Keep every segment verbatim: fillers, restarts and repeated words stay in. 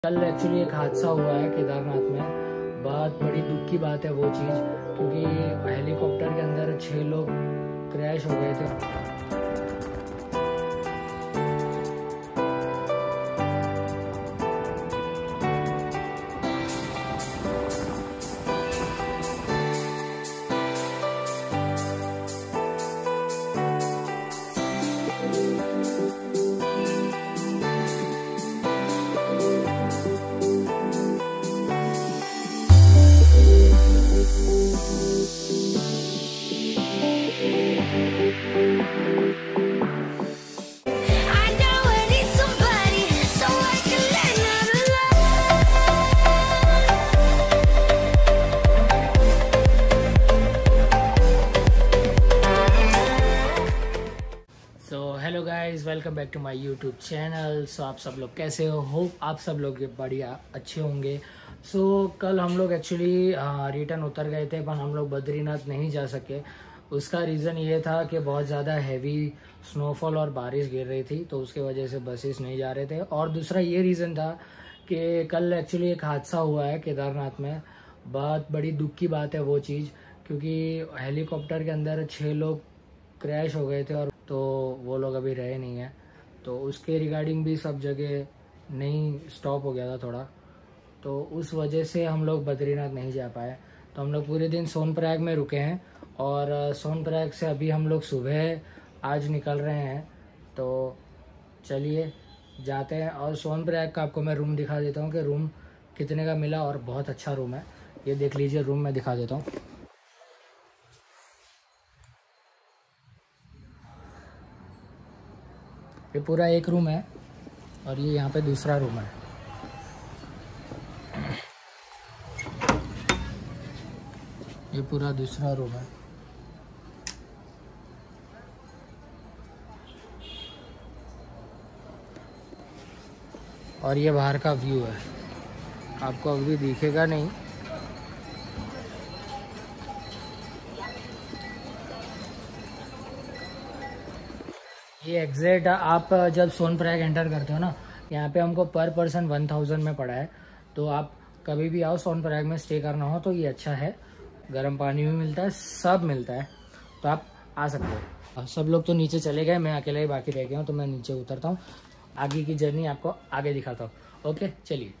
कल एक्चुअली एक हादसा हुआ है केदारनाथ में। बहुत बड़ी दुख की बात है वो चीज़, क्योंकि हेलीकॉप्टर के अंदर छः लोग क्रैश हो गए थे। Hello guys, welcome back to my YouTube channel. So आप सब लोग कैसे हो? होप आप सब लोग बढ़िया अच्छे होंगे। सो so, कल हम लोग एक्चुअली रिटर्न उतर गए थे, पर हम लोग बद्रीनाथ नहीं जा सके। उसका रीज़न ये था कि बहुत ज़्यादा हैवी स्नोफॉल और बारिश गिर रही थी, तो उसके वजह से बसेस नहीं जा रहे थे। और दूसरा ये रीज़न था कि कल एक्चुअली एक हादसा हुआ है केदारनाथ में। बहुत बड़ी दुख की बात है वो चीज़, क्योंकि हेलीकॉप्टर के अंदर छः लोग क्रैश हो गए थे और तो वो लोग अभी रहे नहीं हैं, तो उसके रिगार्डिंग भी सब जगह नहीं स्टॉप हो गया था थोड़ा, तो उस वजह से हम लोग बद्रीनाथ नहीं जा पाए। तो हम लोग पूरे दिन सोनप्रयाग में रुके हैं और सोनप्रयाग से अभी हम लोग सुबह आज निकल रहे हैं। तो चलिए जाते हैं और सोनप्रयाग का आपको मैं रूम दिखा देता हूँ कि रूम कितने का मिला, और बहुत अच्छा रूम है। ये देख लीजिए, रूम मैं दिखा देता हूँ। ये पूरा एक रूम है और ये यहाँ पे दूसरा रूम है। ये पूरा दूसरा रूम है। और ये बाहर का व्यू है, आपको अभी दिखेगा नहीं। ये एग्जैक्ट आप जब सोनप्रयाग एंटर करते हो ना, यहाँ पे हमको पर पर्सन वन थाउजेंड में पड़ा है। तो आप कभी भी आओ सोनप्रयाग में स्टे करना हो तो ये अच्छा है, गर्म पानी भी मिलता है, सब मिलता है, तो आप आ सकते हो। सब लोग तो नीचे चले गए, मैं अकेला ही बाकी रह गया हूँ, तो मैं नीचे उतरता हूँ, आगे की जर्नी आपको आगे दिखाता हूँ। ओके चलिए।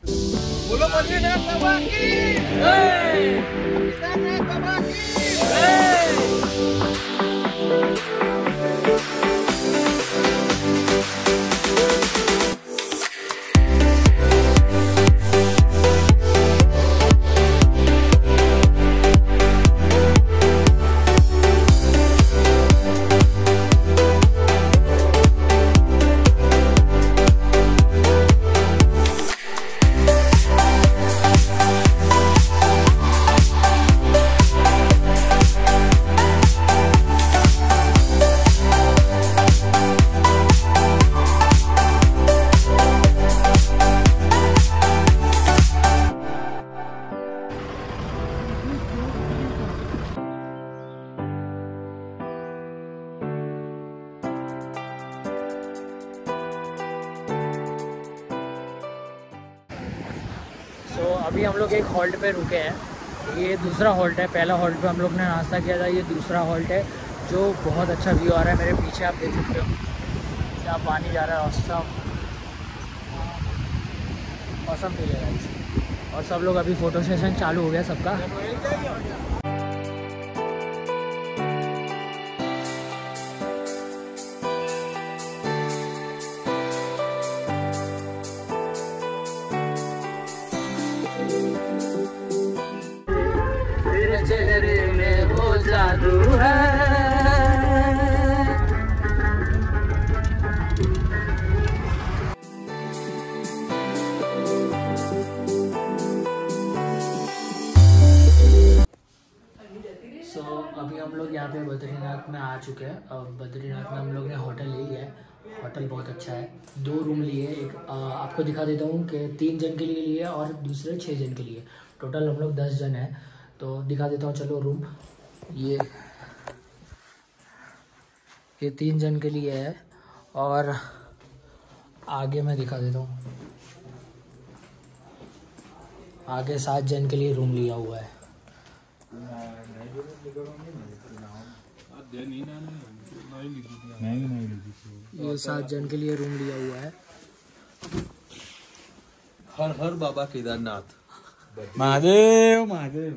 तो अभी हम लोग एक हॉल्ट पे रुके हैं। ये दूसरा हॉल्ट है, पहला हॉल्ट पे हम लोग ने नाश्ता किया था, ये दूसरा हॉल्ट है जो बहुत अच्छा व्यू आ रहा है। मेरे पीछे आप देख सकते हो क्या पानी जा रहा है, औसम औसम फील है गाइस। और सब लोग अभी फ़ोटो सेशन चालू हो गया सबका। चेहरे में वो जादू है। सो so, अभी हम लोग यहाँ पे बद्रीनाथ में आ चुके हैं। अब बद्रीनाथ में हम लोग ने होटल ले लिया है। होटल बहुत अच्छा है, दो रूम लिए। एक आ, आपको दिखा देता हूँ कि तीन जन के लिए लिए और दूसरे छः जन के लिए, टोटल हम लोग दस जन हैं। तो दिखा देता हूँ, चलो रूम। ये ये तीन जन के लिए है और आगे मैं दिखा देता हूँ। आगे सात जन के लिए रूम लिया हुआ है। ये सात जन के लिए रूम लिया हुआ है। हर हर बाबा केदारनाथ महादेव महादेव।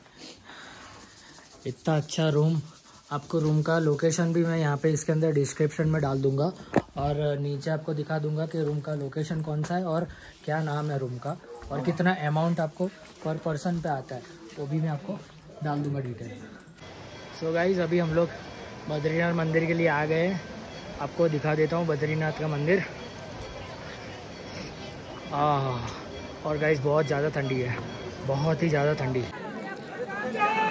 इतना अच्छा रूम। आपको रूम का लोकेशन भी मैं यहाँ पे इसके अंदर डिस्क्रिप्शन में डाल दूंगा और नीचे आपको दिखा दूंगा कि रूम का लोकेशन कौन सा है और क्या नाम है रूम का और कितना अमाउंट आपको पर पर्सन पे आता है, वो भी मैं आपको डाल दूंगा डिटेल। सो गाइज अभी हम लोग बद्रीनाथ मंदिर के लिए आ गए हैं। आपको दिखा देता हूँ बद्रीनाथ का मंदिर। आह और गाइज बहुत ज़्यादा ठंडी है, बहुत ही ज़्यादा ठंडी।